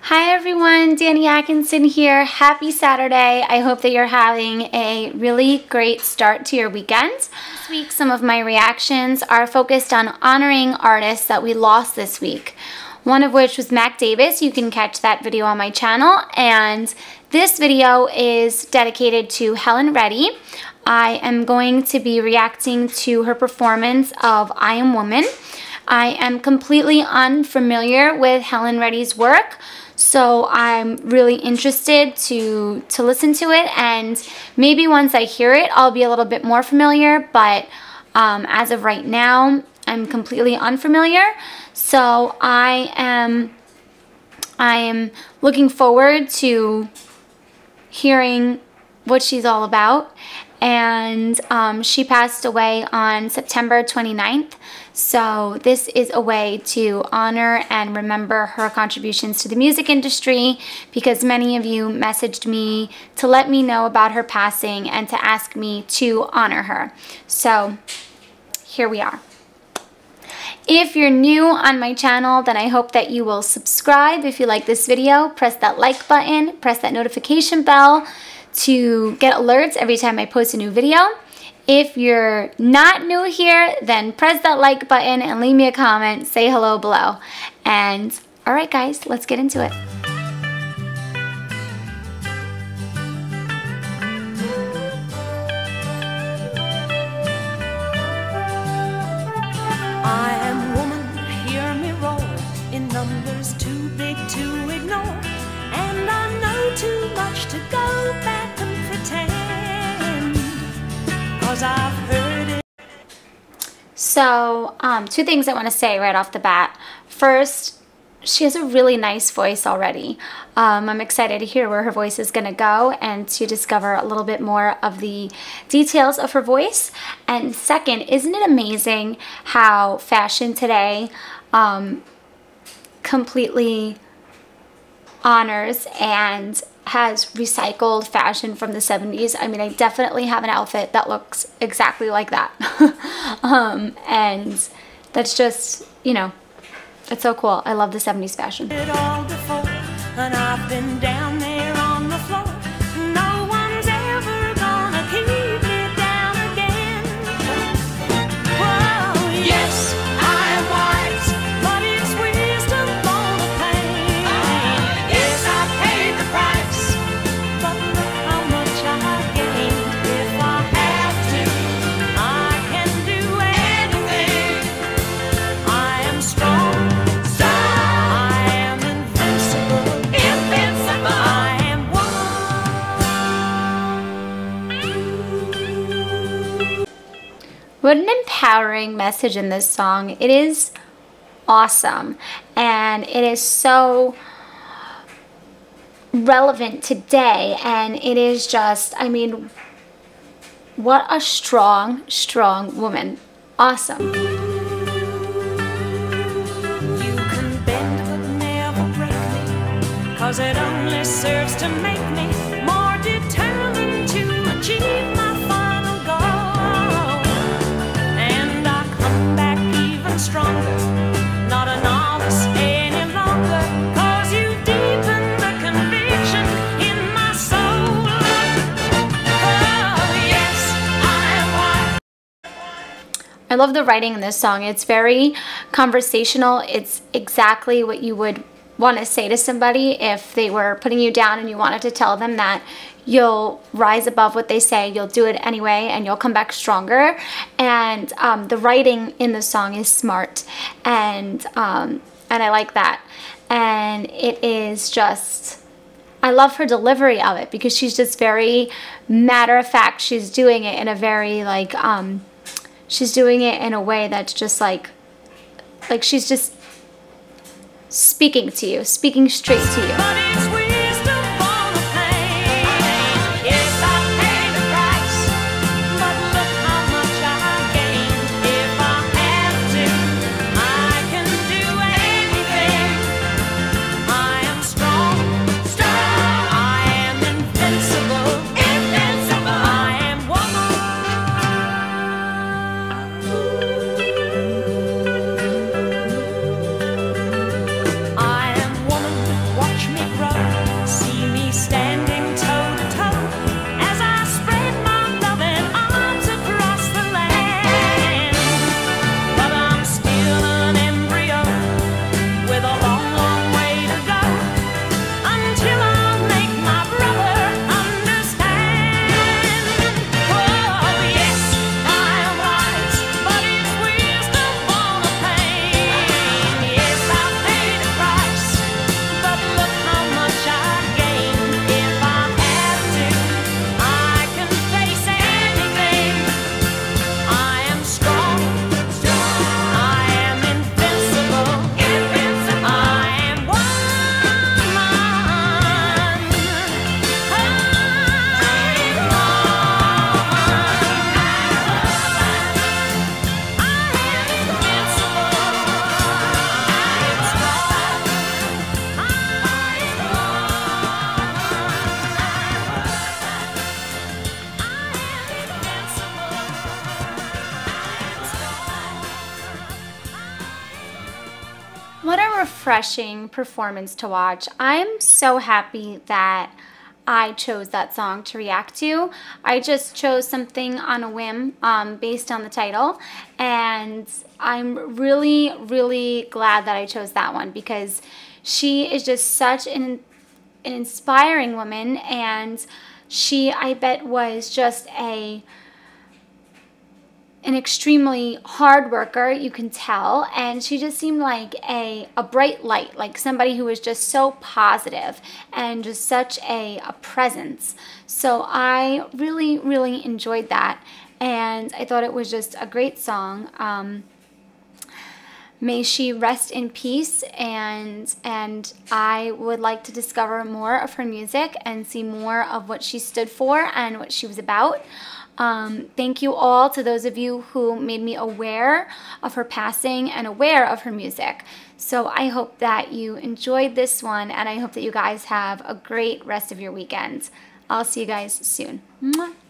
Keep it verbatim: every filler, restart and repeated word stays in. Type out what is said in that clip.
Hi everyone, Danny Atkinson here. Happy Saturday. I hope that you're having a really great start to your weekend. This week, some of my reactions are focused on honoring artists that we lost this week. One of which was Mac Davis. You can catch that video on my channel. And this video is dedicated to Helen Reddy. I am going to be reacting to her performance of I Am Woman. I am completely unfamiliar with Helen Reddy's work, so I'm really interested to to listen to it, and maybe once I hear it I'll be a little bit more familiar, but um, as of right now I'm completely unfamiliar. So I am I am looking forward to hearing what she's all about. And um, she passed away on September twenty-ninth, so this is a way to honor and remember her contributions to the music industry, because many of you messaged me to let me know about her passing and to ask me to honor her. So here we are. If you're new on my channel, then I hope that you will subscribe. If you like this video, press that like button, press that notification bell to get alerts every time I post a new video. If you're not new here, then press that like button and leave me a comment, say hello below. And alright guys, let's get into it. I am woman, hear me roar, in numbers too big to ignore, and I know too much to go back and pretend, 'cause I've heard it. So, um, two things I want to say right off the bat. First, she has a really nice voice already. Um, I'm excited to hear where her voice is going to go and to discover a little bit more of the details of her voice. And second, isn't it amazing how fashion today um, completely honors and has recycled fashion from the seventies. I mean, I definitely have an outfit that looks exactly like that. um, and that's just, you know, it's so cool. I love the seventies fashion. It all before, and I've been down there on the floor. No one's ever gonna keep me down again. Whoa, yes, I am wise, but it's wisdom for the pain. Yes, I paid the price, but look how much I gained. If I have to, I can do anything. I am strong. What an empowering message in this song. It is awesome, and it is so relevant today, and it is just, I mean, what a strong, strong woman. Awesome. You can bend but never break me, 'cause it only serves to make me more determined to achieve my final goal. And I come back even stronger, not a novice any longer, 'cause you deepen the conviction in my soul. Oh yes, I am wise. I love the writing in this song. It's very conversational. It's exactly what you would want to say to somebody if they were putting you down and you wanted to tell them that you'll rise above what they say, you'll do it anyway, and you'll come back stronger. And um, the writing in the song is smart, and um, and I like that. And it is just, I love her delivery of it, because she's just very matter of fact. She's doing it in a very like um, she's doing it in a way that's just like like she's just speaking to you, speaking straight to you. But it's wisdom for the pain. Yes, I paid the price, but look how much I gained. If I have to, I can do anything. I am strong, strong. I am invincible, invincible. I am woman. I am woman, watch me What a refreshing performance to watch. I'm so happy that I chose that song to react to. I just chose something on a whim um, based on the title, and I'm really, really glad that I chose that one because she is just such an, an inspiring woman, and she, I bet, was just a an extremely hard worker, you can tell, and she just seemed like a, a bright light, like somebody who was just so positive and just such a, a presence. So I really, really enjoyed that, and I thought it was just a great song. Um, may she rest in peace, and and I would like to discover more of her music and see more of what she stood for and what she was about. Um, thank you all to those of you who made me aware of her passing and aware of her music. So I hope that you enjoyed this one, and I hope that you guys have a great rest of your weekend. I'll see you guys soon. Mwah.